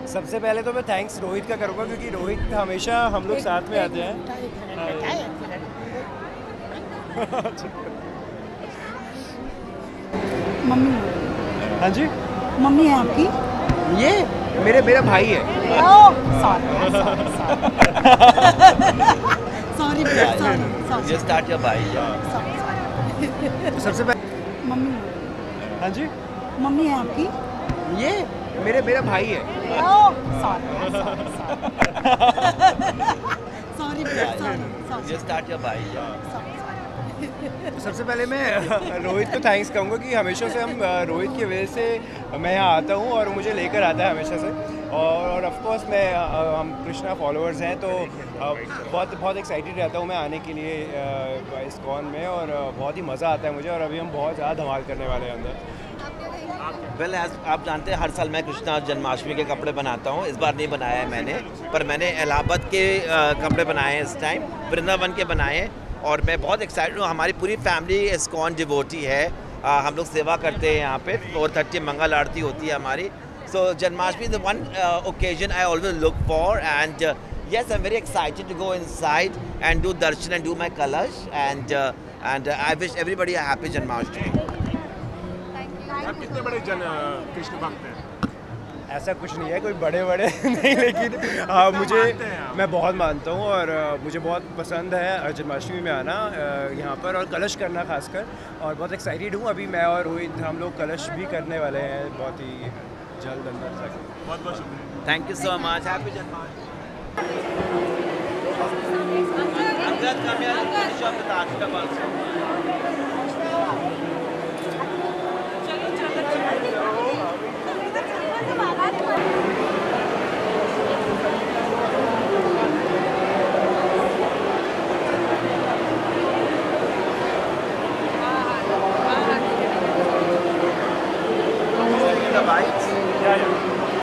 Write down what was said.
सबसे पहले तो मैं थैंक्स रोहित का करूँगा क्योंकि रोहित हमेशा हम लोग साथ में आते हैं। मम्मी हाँ जी, मम्मी है आपकी? ये मेरा भाई है। Sorry Just start your bike. तो सबसे पहले मम्मी हाँ जी, मम्मी है आपकी? ये मेरा भाई है। Sorry Just start your bike. तो सबसे पहले मैं रोहित को थैंक्स कहूँगा कि हमेशा से हम रोहित की वजह से मैं यहाँ आता हूँ और मुझे लेकर आता है हमेशा से। और ऑफ कोर्स मैं हम कृष्णा फॉलोअर्स हैं तो बहुत एक्साइटेड रहता हूँ मैं आने के लिए इस्कॉन में, और बहुत ही मज़ा आता है मुझे, और अभी हम बहुत ज़्यादा धमाल करने वाले हैं अंदर। वेल आप जानते हैं हर साल मैं कृष्णा जन्माष्टमी के कपड़े बनाता हूँ। इस बार नहीं बनाया है मैंने, पर मैंने इलाहाबाद के कपड़े बनाए हैं, इस टाइम वृंदावन के बनाए हैं, और मैं बहुत एक्साइटेड हूँ। हमारी पूरी फैमिली इस्कॉन डिवोटी है, हम लोग सेवा करते हैं यहाँ पे। 4:30 मंगल आरती होती है हमारी। So Janmashtami is the one occasion I always look for, and yes, I'm very excited to go inside and do darshan and do my kalash, and I wish everybody a happy Janmashtami. आप कितने बड़े कृष्ण भक्त हैं? ऐसा कुछ नहीं है, कोई बड़े नहीं, लेकिन मैं बहुत मानता हूँ, और मुझे बहुत पसंद है जन्माष्टमी में आना यहाँ पर और कलश करना खासकर, और बहुत एक्साइटेड हूँ। अभी मैं और रोहित हम लोग कलश भी करने वाले हैं बहुत ही जल्द अंदर जाके। बहुत बहुत शुक्रिया। Thank you so much. Happy Janmashtami. I'm glad to come here and finish up with the Ashka also.